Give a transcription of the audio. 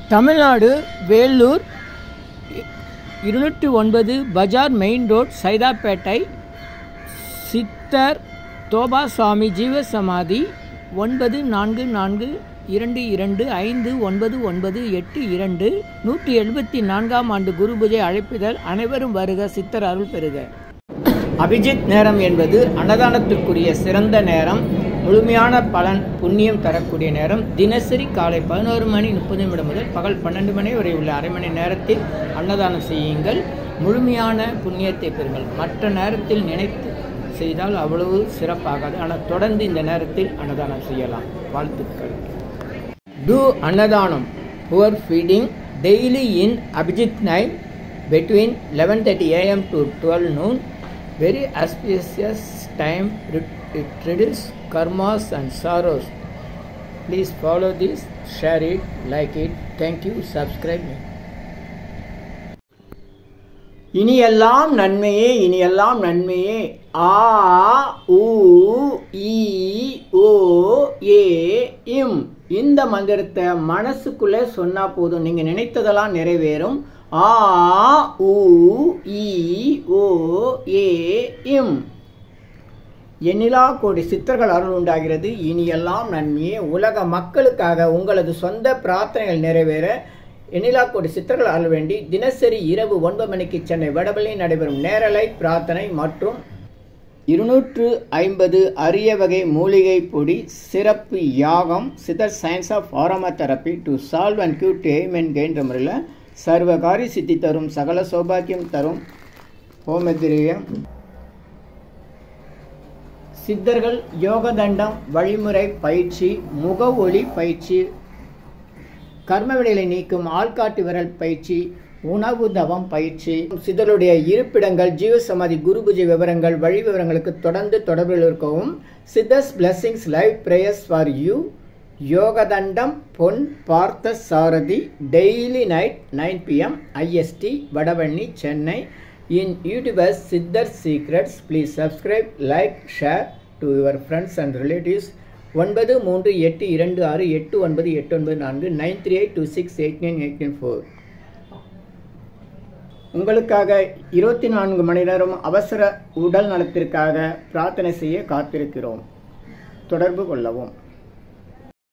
தமிழ்நாடு வேலூர் 209 பஜார் main road Saidapet Siddhar Thoba சுவாமி ஜீவசமாதி 9442259982 174ஆம் ஆண்டு குரு பூஜை அழைப்பிதழ். அனைவரும் வருக, சித்தர் அருள் பெறுக. அபிஜித் நேரம் என்பது அன்னதானத்திற்குரிய சிறந்த நேரம், முழுமையான பலன் புண்ணியம் தரக்கூடிய நேரம். தினசரி காலை 11:30 முதல் பகல் 12 மணி வரை உள்ள அரை மணி நேரத்தில் அன்னதானம் செய்யுங்கள், முழுமையான புண்ணியத்தை பெறுங்கள். மற்ற நேரத்தில் நினைத்து செய்தால் அவ்வளவு சிறப்பாகாது, ஆனால் தொடர்ந்து இந்த நேரத்தில் அன்னதானம் செய்யலாம். வாழ்த்துக்கள். Do அன்னதானம் poor feeding daily in Abhijit night between 11:30 AM to 12 noon. Very auspicious time. It reduces karmas and sorrows. Please follow this, share it, like it. Thank you. Subscribe me. இனியெல்லாம் நன்மையே, இனியெல்லாம் நன்மையே. ஆ உ ஈ ஓ ஏ இம். இந்த மந்திரத்தை மனசுக்குள்ளே சொன்னா போதும், நீங்க நினைத்ததெல்லாம் நிறைவேறும். ஆ உ ஈ ஓ ஏ இம். எண்ணிலா கோடி சித்தர்கள் அருள் உண்டாகிறது. இனியெல்லாம் நன்மையே. உலக மக்களுக்காக உங்களது சொந்த பிரார்த்தனைகள் நிறைவேற எண்ணிலா கோடி சித்தர்கள் அருள் வேண்டி தினசரி இரவு 9 மணிக்கு சென்னை வடபழனியில் நடைபெறும் நேரலை பிரார்த்தனை மற்றும் 250 அரிய வகை மூலிகை பொடி சிறப்பு யாகம் Siddhar science of aromatherapy to solve and cue to aim and gain முறையில் சர்வகாரி சித்தி தரும், சகல சௌபாக்கியம் தரும் ஹோமதிரியம் சித்தர்கள் யோகதண்டம் வழிமுறை பயிற்சி, முக ஒளி பயிற்சி, கர்மவினைகளை நீக்கும் ஆள்காட்டு விரல் பயிற்சி, உணவு தவம் பயிற்சி, சித்தருடைய இருப்பிடங்கள், ஜீவசமாதி, குரு பூஜை விவரங்கள், வழி விவரங்களுக்கு தொடர்ந்து தொடர்பில் இருக்கவும். Siddhars blessings live prayers for you. யோகதண்டம் Pon Parthasarathy daily night 9 PM IST Vadapalani Chennai. In YouTube's Siddhar Secrets. Please subscribe, like, share to your friends and relatives. 9382689894 9382689894. உங்களுக்காக 24 மணி நேரம் அவசர உடல் நலத்திற்காக பிரார்த்தனை செய்ய காத்திருக்கிறோம். தொடர்பு கொள்ளவும்.